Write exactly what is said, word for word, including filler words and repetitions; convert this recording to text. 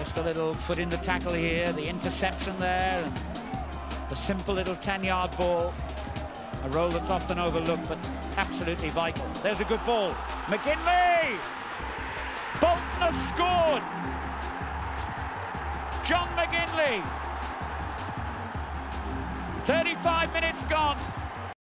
Just a little foot in the tackle here, the interception there, and the simple little ten-yard ball. A role that's often overlooked, but absolutely vital. There's a good ball. McGinlay! Bolton have scored! John McGinlay! thirty-five minutes gone.